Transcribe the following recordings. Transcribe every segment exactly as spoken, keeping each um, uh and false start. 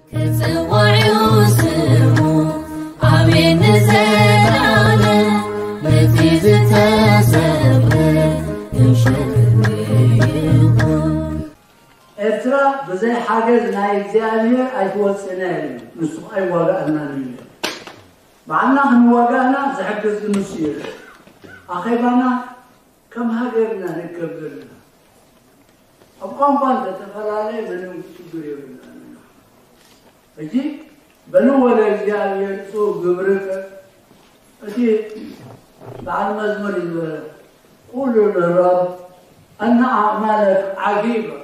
كتوعي وسمو عمين زلالة بتيز تسبر يشكريهم إرترا بزي حاجز ناي زيادية أيقوت سنين نسو أي واقعنا نية معنا هنواقعنا زحبز المسير أخيبانا كم هاجرنا نكبرنا أبقام بانتا تفلالي بنو كبري بنا أجي بنو ولا زيادية سو قبرك أجي بعد مزمر الولد قولوا للرب أن أعمالك عجيبة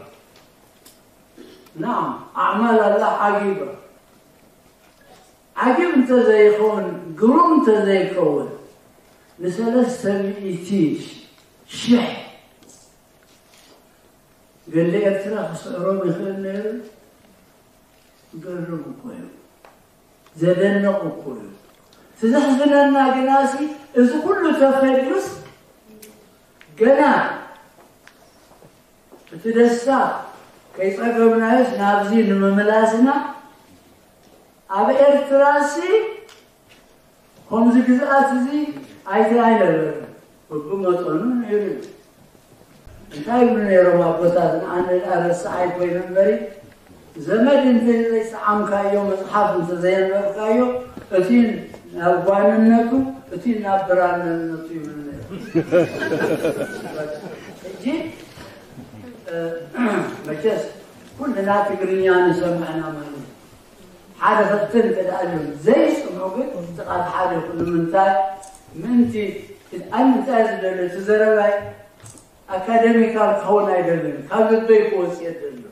نعم أعمال الله عجيبة عجيب أنت زي يكون قرون أنت زي يكون مثلا سميتيش شح قال لي أترى خسرهم يخلنا قرروا كويو زدنا كويو تزحزنا الناقناسي إذا كله تفلس قنا تدسا كيف أقوم ناس نابزين مملاسنا أبي إرتراسي هم زي كذا زي عايز عينه وبقوم أطلعون يريد انتهي من يروح بطاطنا عن الأرس عايز بين بري زمن انت ليس عم كايو مصحف انت زين كايو أتين نابوان النتو أتين نابران النتو من جي مجلس كلنا تقرينيا نسمعنا مالي حاجة فتن كده قالهم زي سمعوك تقال حاجة كل من تاي منتي أنت أزل تزرعي أكاديميكال كونا يدلن كابل بيكوس يدلن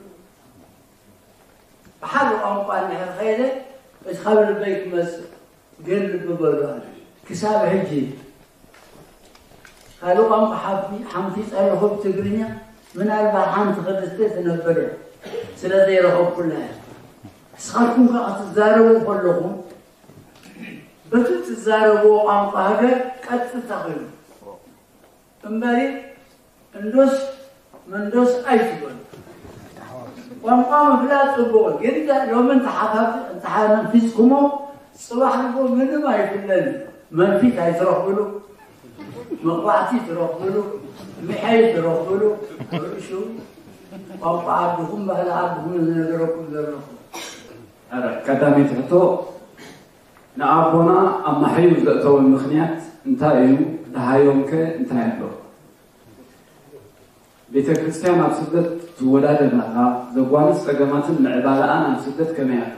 بحاجة أمقان هالخيلة بس خابل بيك مس قل ببران كساب هجي قالوا أم حمتي حمتي سألوا هو تقرينيا من أربع حمت خدستي تنبرع سلذي رهو كلها سخركم قاعد تزاربوا كلكم بتو تزاربوا عن قهوة قد تتغير امباري اندوس مندوس أيتبون وانقام بلا تبون جدا لو من تحفظ امتحان فيزكمو صباح الفو منه ما يفلن من فيك هيتروح له مقطعتي تروح له محيط تروح له شو وانقع عبدهم بهلا عبدهم نقرأكم ذركم هذا كتامي تحتو نعبونا أما حيو ذاتو المخنيات انتايو دهايومك انتايو بيت كريستيان عم سدت تولاد المرأة زوانس تقامات العبادة أنا عم سدت كمية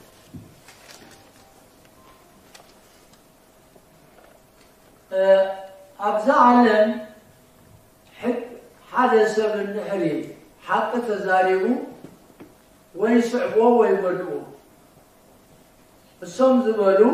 أبزع علم حب حدث بالنحري حق تزاريبه ويصعبوه ويبدوه الصوم زبالو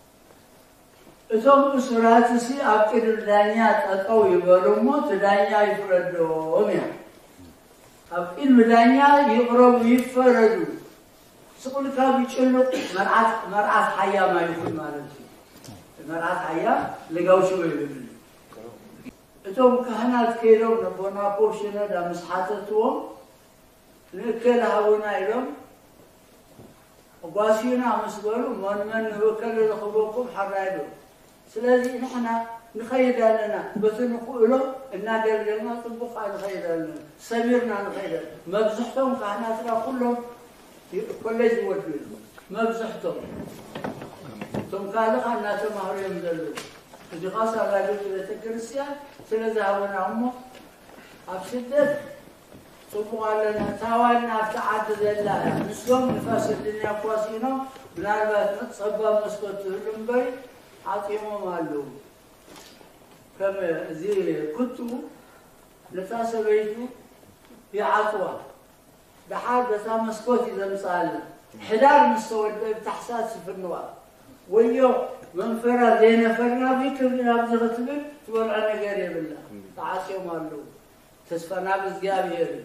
الصوم أسراتسي أكيد الدنيا تقوي برمو تدنيا يفردوهم يعني أكيد الدنيا يقرب يفردو سقول كابي تشلو مرعات مرعات حياة ما يكون مالتي مرعات حياة لقوا شو يقولون الصوم كهنات كيلو نبونا بوشنا دا مسحاتتهم نكل هؤلاء يوم وقاسينا مسبولو من من وكل الخبوكم حرايدو سلازي نحن نخيد لنا بس نقوله النادر لنا طبق على نخيد لنا سميرنا نخيد ما بزحتهم كهناتنا كلهم كل يودون ما بزحتهم ثم قال أن تمهر يمدلون في قصة راجل الكريستيان سلازي هؤلاء أمه أبسطت صبوا على تاوالنا افتعاد ذللا نسلم نفاس الدنيا قواسينا بنالبات نتصبى مسكوت الرنبي عطيهم مالو كما زي كنتو نفاس بيتو يعطوا بحال بتا مسكوت إذا مسالنا حدار مستوى بتحساس في النوار ويو من فرا دينا فرنا بيك من أبزغة بك تولعنا قريب الله تعاسيهم مالو تسفنا بزقابي يريد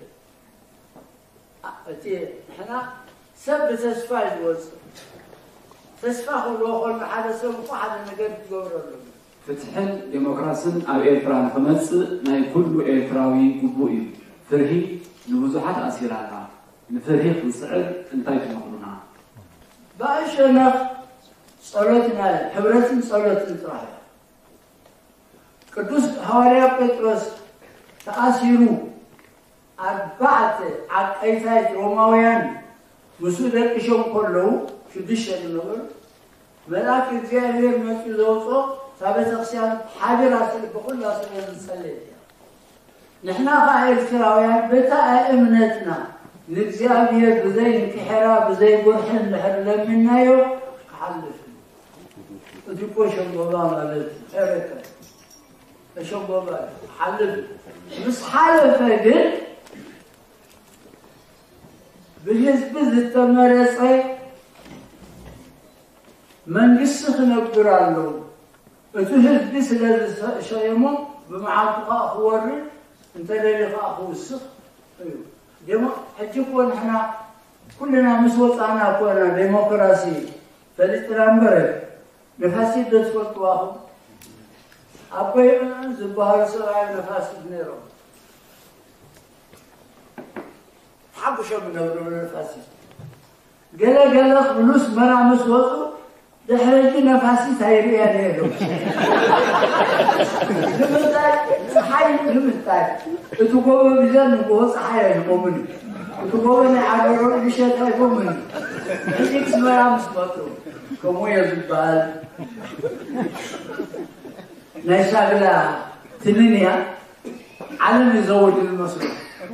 أتي إحنا سب تسفى الوز تسفى هو لو ما حدا سوى واحد من قبل تقول فتحن ديمقراطيا أو إيرتران خمس ما كل إيرتراوي قبوي فرهي نبزحات أسيرنا نفرهي في الصعد انتهي في مقلنا باشنا صلاتنا حبرتنا صلاتنا تراها قدوس حواريا بطرس تأثيرو أربعة عقيدات روماويان مسودك شو كله شو دش النور ملاك الجاهل مسودوسو ثابت أقسام حاضر أصل بقول أصل نصلي نحنا قاعد كراويان بتاع إمنتنا نجزاهير بزي انكحرا بزي برحن لحد منا يو حلف تدركوا شو بابا مالت أركب شو بابا حلف بس حلف قل بالحزب التمرسي من يسخ نقدر له اتحزب بس للشيمون بمعاطقة أخواري انت اللي أخو السخ ايوه ديمو حجيكون احنا كلنا مسوطانا كونا ديمقراطي فالترامبر نفاسي دسوت واخو أبوي زبار سراي نفاسي نيرو حبوا شو بنقولوا نفاسي قال قال فلوس مرا مسوطو دحرجي نفاسي تايري يعني له لمتاي حي لمتاي تقول بزن قوس حي المؤمن تقول انا عبروا بشيء المؤمن هيك مرا مسوطو كم يزبال نشاغلا تنينيا علم يزود المصروف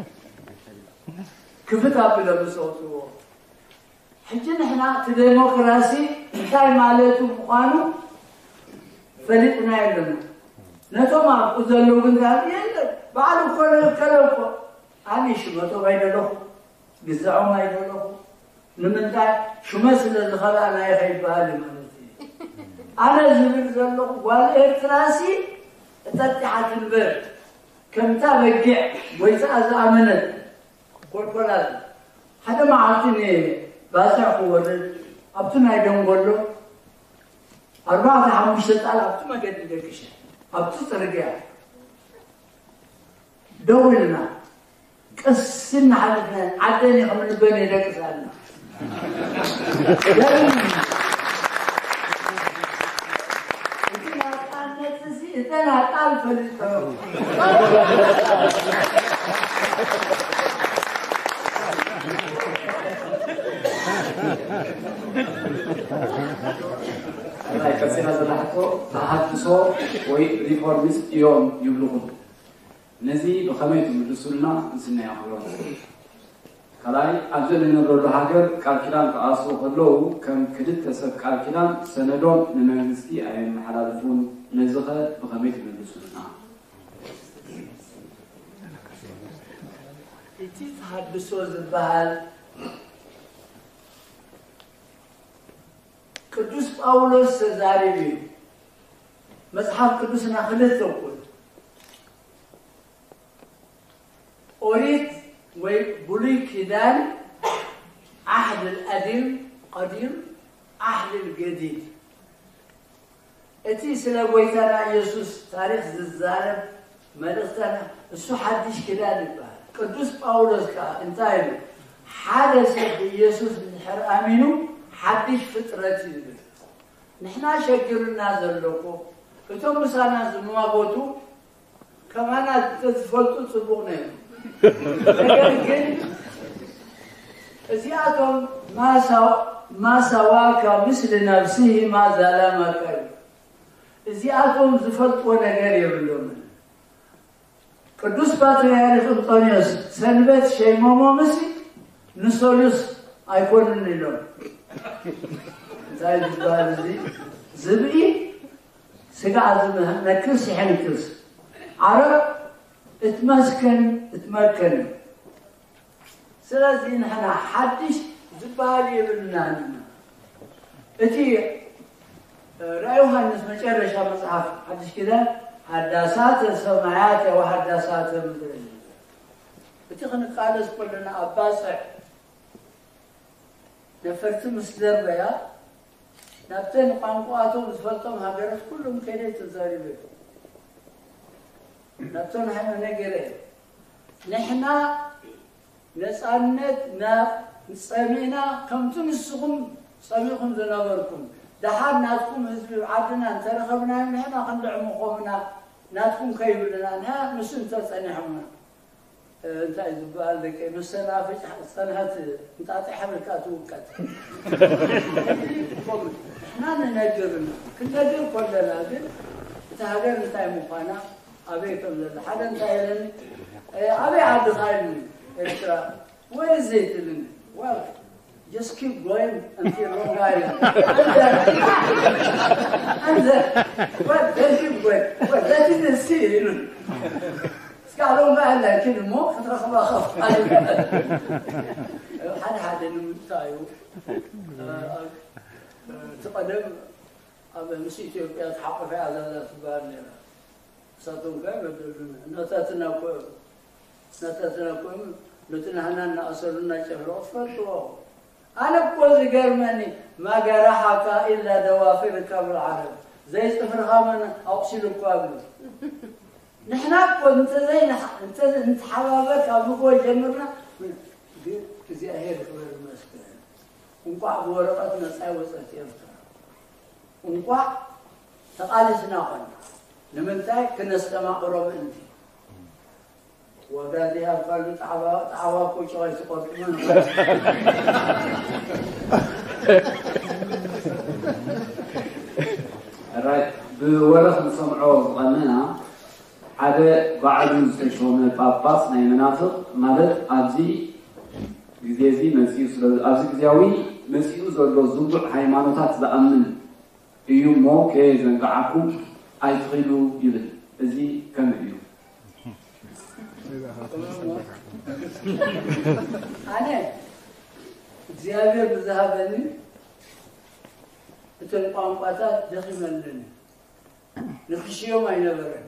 كفتها بلا بصوتو حجنا احنا تديمقراطي انتاي مالتو مقانو فلتنا يلنا نتوما قزلو قنقال يلا بعدو كل كلوكو اني شمتو بين له قزعو ما يدلو نمنتاي شمسل الخلا انا يخيب بالي مالتي انا زبل زلو والارتراسي تتحت البر كمتا بقع ويتأذى امنت قول قولاد حدا ما عطيني باسع قوة أبتنا يدون قولو أربعة خمسة آلاف أبتو ما قد يدكشة أبتو ترجع دولنا كسرنا حالتنا عدني خمن بني لك سالنا إذا قال فلسطين هاي كسينا زلحتو تحدثو وي ريفورميست يوم يبلغون نزي بخميت مدرسولنا نسنا يقولون كلاي أجل نبرد هاجر كالكلام تأسو خلو كم كدت تسب كالكلام سندون نمجلسي أي محلالفون نزخة بخميت مدرسولنا إتي تحدثو زبال قدوس باولوس سزاريبي مصحف قدوسنا خلت تقول أريد وبلي كدان عهد القديم قديم عهد الجديد اتي سلاويتنا يسوس تاريخ الزارب ملختنا السو حدش كدان يبقى قدوس باولوس كا انتايل حدث يسوس من حر امينو حدش فطرتي نحنا شكرنا زلوكو فتوم مسانا زموابوتو كمان تتفلتو تصبغنا لكن زيادهم ما سوا ما سواك مثل نفسه ما ظلمك زيادهم زفلت ونجار يبلون قدوس باتريارخ انطونيوس سنبت شيء ماما مسي نسوليوس ايكون نيلون زي الزبالة زبئي سقع زمها نكرس يحنكرس عرب اتمسكن اتمكن سلازي نحنا حدش زبالي بالنان اتي رأيو هنس مجرشة مصحف حدش كده حداسات السمايات وحداسات المدرسة اتي خنقالس كلنا أباسع نفرت مسلم بيا نبتين قانقواتهم زفلتهم هاجرت كلهم كده تزاربه نبتون حنا نجري نحنا نسألنت نا نسأمينا كم تنسقم سميكم زنابركم دحال ناتكم حزب عدنا ترخبنا نحن خندع مقومنا ناتكم كيبلنا نا مسن تصنعنا انت يزبال لك مسنا في سنهات انت تحركات وقت ما ننجرنا كنا ندير كلنا ግን تهاجر نتاي مقانا ابي كل حدا نتايلن ابي عاد خاين extra where is it well just keep going until Long Island and then what then keep going what that is the sea you know قالوا ما لكن مو خطر خبا خف حد حد نتايو تقدم أبى مسيت يتحقق في هذا الأسباب ساتون كم نتاتنا كم نتاتنا كم نتنهنا نأسرنا شهرات فتوى أنا بقول جرماني ما جرحك إلا دوافر كابل العرب زي استفرغا من أقصد القابل نحن بقول أنت زي أنت أنت حبابك أبو قول جمرنا زي أهل خبر المسكين ونقع بورقتنا ساوي ساتيرتا ونقع تقالسنا قلنا لمنتاي كنا استمع قرب انت وقال لها قال تعوا تعوا كل شيء يسقط منه right بورق نسمعه قلنا هذا بعد مستشفى باباس ناي منافق مالت أبزي جزيزي مسيو سل أبزي جزاوي مسيو زلوا زوج حيمانوتات زأمن يوم مو كيزن قعكم أيتخلوا يبل زي كم يوم أنا زيادة بذهبني تلقام قطات دخل منني نخشيه ما ينبرن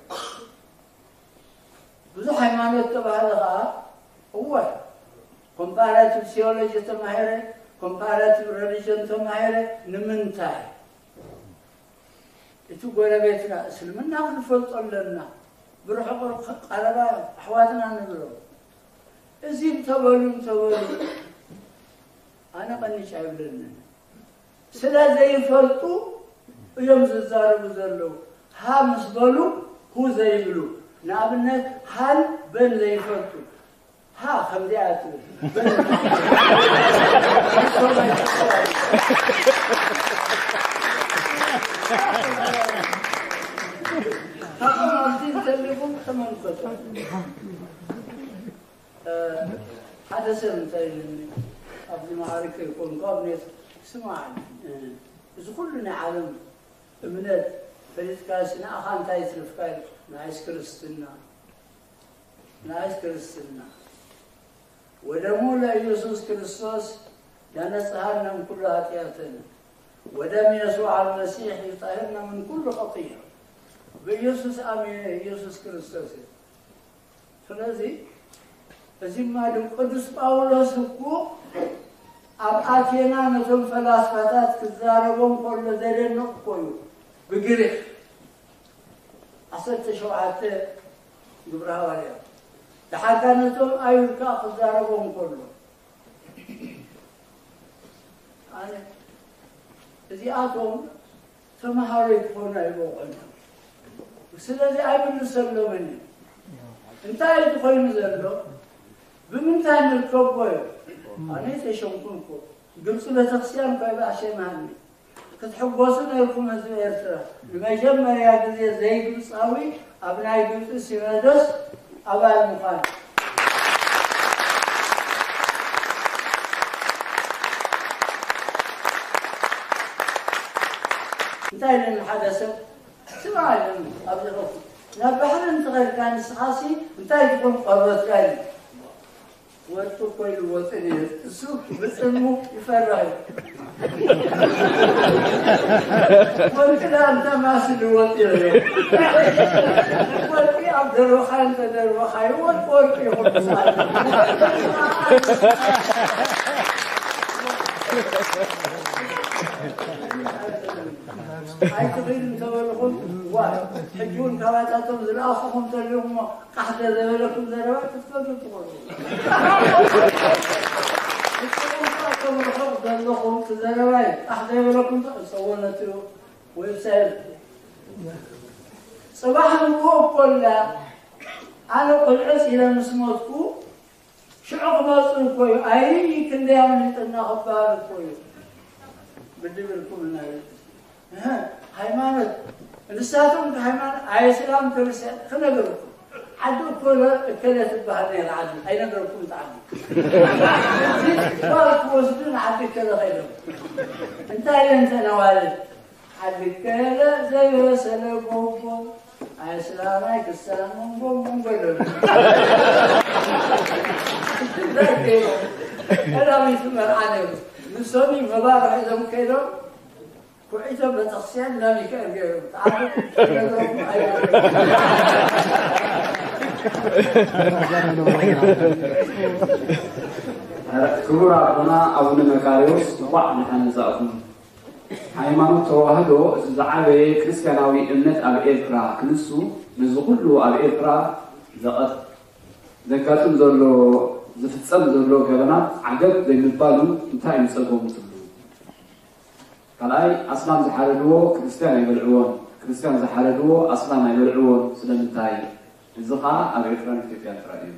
بذو حيمانوت تبع هذا هو comparative theology تماهره comparative religion تماهره نمنتاي إتو قرابيتنا سلمنا ونفلط لنا بروح قرب قربا أحواتنا نبرو إزيم تبولون تبولون أنا قني شعب لنا سلا زي فلطو ويوم ززارو بزرلو ها مسبلو هو زي بلو نابنك هل بن زي فلطو ها خمدياتو بن هذا مرتين تلفون ثمان قطع هذا سلم تايلني أبدي معارك يكون قابل سمعني إذا كلنا عالم منات فريد كاسنا أخان تايت الفكار نعيش كريستنا نعيش كريستنا ودمو لا يسوع كريستوس ينصحنا من كل خطيئتنا ودم يسوع المسيح يطهرنا من كل خطيئة بيسوس آمين يسوس كريستوس فلذي أزيم ما دم قدس باولوس هو أب آتينا نزل فلاسفتات كزاربهم كل ذلك نقول بقريح أصل تشوعات جبرها وريا لحتى نزل أيوكا كزاربهم كله أنا إذا أتوم ثم هاريك هنا يبغون وسلذي أيضا نسلو مني أنت أيضا تقول نسلو بمنتهى الكوبوي أنا تشوفونكم قلت له تخسيان كيف عشان مهني كتحبوسنا لكم هذه إرترا لما يجمع يا جزية زي قلصاوي أبناء قلت سيرادوس أبا المقام انتهي لنا الحدث سمعي لنا أبي غفو نبحر انت غير كان السحاسي انتهي تكون قررت كالي وانتو كوي الوطني السوق بسمو يفرعي قلت لا انت ماسي الوطني قلت يا عبد الرخاء انت در الرخاء قلت يا خلق صالح هاي تغير متولكم وحجون كواتاتهم زلاخهم تلهم قحد ذبلكم ذروات تفضلوا تقولوا أحكم الحق دلهم تزرعي أحد يقولكم صورنته ويبسل صباح الوقوف ولا أنا قلعس إلى مسموتكو شعب مصر كوي أي كن دائما نتنا خبار كوي بدي بالكم الناس ها هيمانة لساتهم هيمانة أي سلام كرسال خلنا نقولكم عدو كل كلة البحرين العدل أين نقولكم تعدي بارك وزدون عدي كذا خيرهم أنت أين أنت نوالد عدي كذا زي سلام بوم أي سلام عليك السلام بوم بوم بوم أنا مثل العالم نسوني مبارك إذا مكيدو وإذا بتخسين لا يكاد غيره تعرف ክቡር አቡና አቡነ መቃርዮስ እንኳዕ ንሓንዛእኩም ሃይማኖት ተዋህዶ ዝዓበየ ክርስቲያናዊ እምነት ኣብ ኤርትራ ክንሱ ነዚ ኩሉ ኣብ ኤርትራ ዘጋጥም ዘሎ ዝፍፀም ዘሎ ገበናት ዓገብ ዘይምባሉ እንታይ እዩ ፀገሙ ትብሉ? ካልኣይ ኣስላም ዝሓረድዎ ክርስቲያን ኣይበልዕዎን ክርስቲያን ዝሓረድዎ ኣስላም ኣይበልዕዎን ስለምንታይ? እዚ ከዓ ኣብ ኤርትራን ኢትዮጵያን ጥራሕ እዩ።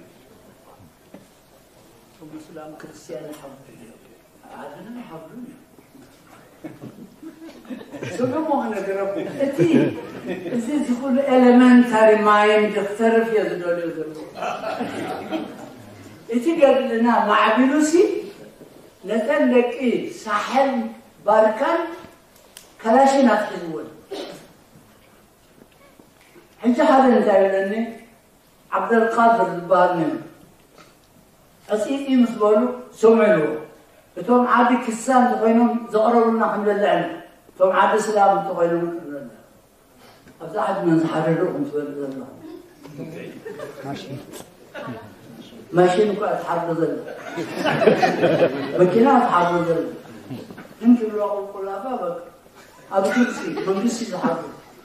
مسلم كريستيان الحمد لله عادنا الحمد لله سلموا أنا قربوا أتي أتي تقول elementary mind تختلف يا زلمة يزلموا أتي قال لنا مع بلوسي نتلك إيه ساحل باركان كلاشي نفسه حتى هذا نتعلمني عبد القادر البارني أسيتي مسبولو سمعلو توم عادي كسان تقينهم زقروا لنا حمد الله عنه توم عادي سلام تقينهم الحمد لله أبدا أحد من زحررهم سبحان الله ماشي ماشي نقول أتحرر ذل مكينة أتحرر ذل يمكن لو أقول كلها بابك أبو كرسي من قصي زحرر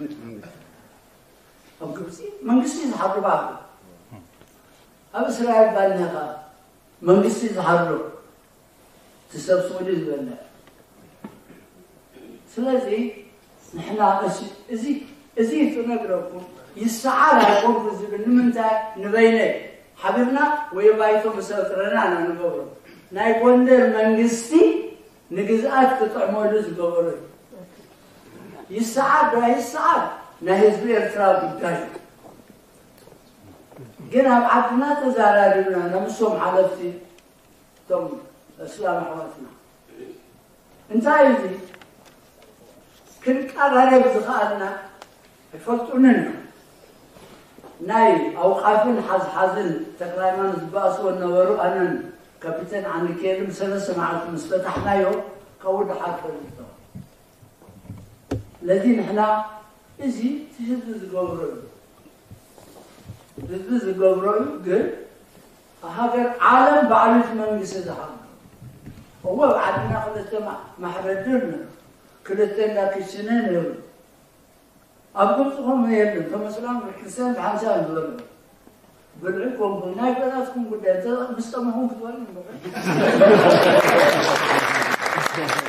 أبو كرسي من قصي زحرر بابك أبو إسرائيل بالنهار منقصي زحرو تسبسوا لي زبالنا سلازي نحنا ازي ازي تنقرأكم يسعى لكم في الزبال نمنتا نبيني حبيبنا ويبايتو مسافرنا أنا نقبره ناي بوندر منقصي نقزات كتعمو لز قبره يسعى بها يسعى ناهي زبير تراب الداجو جينا بعدنا تزارعنا نمسهم حلفتي ثم اسلام حواتنا انت عايزي كنت اغارب زخارنا فقطنا ناي او قافل حز حزن تقريبا زباس والنورو انا كابتن عن كيلم سنه سمعت مفتحنا يوم كود حافل الذين احنا ازي تشد القبر بزبز قبري قل هاجر عالم بعرف من يسدها هو بعدنا خلتنا محردنا كلتنا كسنين أبغضهم يلهم فمثلا الكريستيان بحنسان دول بالعكم هناك بناتكم قد مستمعون كذول